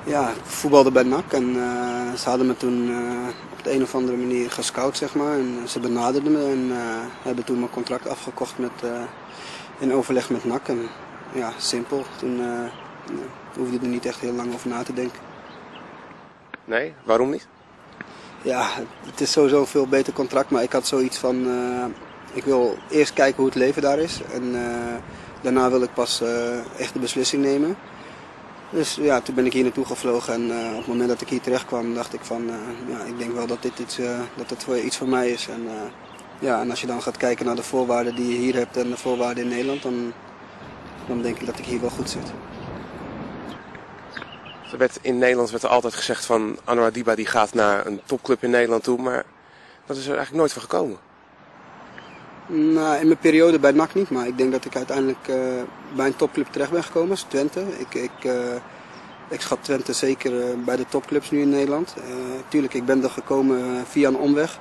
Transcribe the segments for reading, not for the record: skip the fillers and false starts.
Ja, ik voetbalde bij NAC en ze hadden me toen op de een of andere manier gescout, zeg maar. En ze benaderden me en hebben toen mijn contract afgekocht in overleg met NAC. En ja, simpel. Toen hoefde ik er niet echt heel lang over na te denken. Nee, waarom niet? Ja, het is sowieso een veel beter contract, maar ik had zoiets van, ik wil eerst kijken hoe het leven daar is. En daarna wil ik pas echt de beslissing nemen. Dus ja, toen ben ik hier naartoe gevlogen en op het moment dat ik hier terecht kwam dacht ik van, ja, ik denk wel dat dit iets voor mij is. En, ja, en als je dan gaat kijken naar de voorwaarden die je hier hebt en de voorwaarden in Nederland, dan denk ik dat ik hier wel goed zit. In Nederland werd er altijd gezegd van Anwar Diba die gaat naar een topclub in Nederland toe, maar dat is er eigenlijk nooit van gekomen. Nou, in mijn periode bij NAC niet, maar ik denk dat ik uiteindelijk bij een topclub terecht ben gekomen, is Twente. Ik schat Twente zeker bij de topclubs nu in Nederland. Tuurlijk, ik ben er gekomen via een omweg.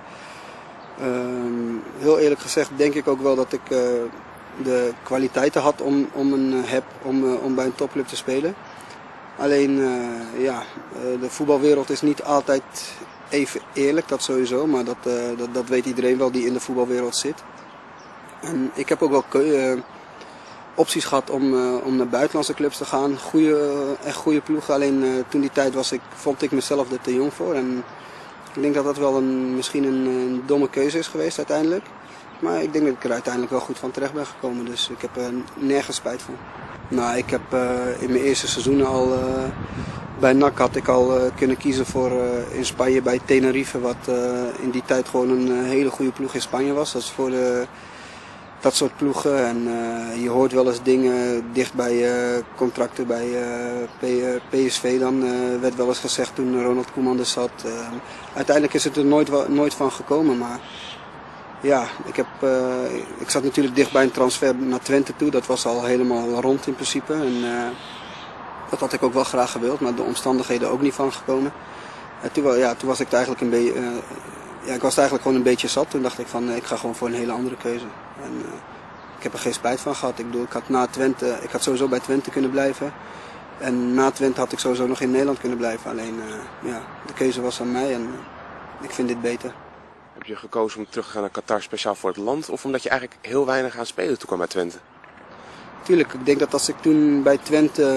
Heel eerlijk gezegd denk ik ook wel dat ik de kwaliteiten had om bij een topclub te spelen. Alleen, ja, de voetbalwereld is niet altijd even eerlijk, dat sowieso, maar dat weet iedereen wel die in de voetbalwereld zit. En ik heb ook wel opties gehad om naar buitenlandse clubs te gaan, echt goede ploegen. Alleen toen die tijd vond ik mezelf er te jong voor. En ik denk dat dat wel misschien een domme keuze is geweest uiteindelijk. Maar ik denk dat ik er uiteindelijk wel goed van terecht ben gekomen, dus ik heb er nergens spijt van. Nou, ik heb in mijn eerste seizoenen al bij NAC had ik al kunnen kiezen voor in Spanje bij Tenerife, wat in die tijd gewoon een hele goede ploeg in Spanje was. Dat is voor dat soort ploegen en je hoort wel eens dingen dicht bij contracten bij PSV dan. Werd wel eens gezegd toen Ronald Koeman er zat. Uiteindelijk is het er nooit van gekomen, maar ja, ik zat natuurlijk dicht bij een transfer naar Twente toe. Dat was al helemaal rond in principe en dat had ik ook wel graag gewild, maar de omstandigheden ook niet van gekomen. Toen was ik het eigenlijk een beetje... Ja, ik was het eigenlijk gewoon een beetje zat. Toen dacht ik van ik ga gewoon voor een hele andere keuze. En ik heb er geen spijt van gehad. Ik had sowieso bij Twente kunnen blijven. En na Twente had ik sowieso nog in Nederland kunnen blijven. Alleen ja, de keuze was aan mij en ik vind dit beter. Heb je gekozen om terug te gaan naar Qatar speciaal voor het land? Of omdat je eigenlijk heel weinig aan spelen toe kwam bij Twente? Tuurlijk, ik denk dat als ik toen bij Twente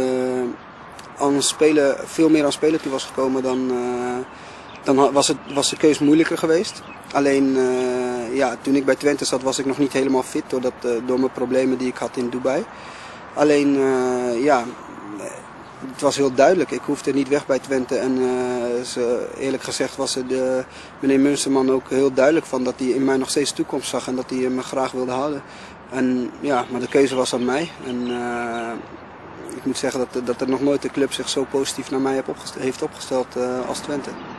veel meer aan spelen toe was gekomen, dan was de keus moeilijker geweest. Alleen ja, toen ik bij Twente zat was ik nog niet helemaal fit door mijn problemen die ik had in Dubai. Alleen ja, het was heel duidelijk. Ik hoefde niet weg bij Twente. En eerlijk gezegd was meneer Munsterman ook heel duidelijk van dat hij in mij nog steeds toekomst zag en dat hij me graag wilde houden. En ja, maar de keuze was aan mij. En ik moet zeggen dat er nog nooit een club zich zo positief naar mij heeft opgesteld als Twente.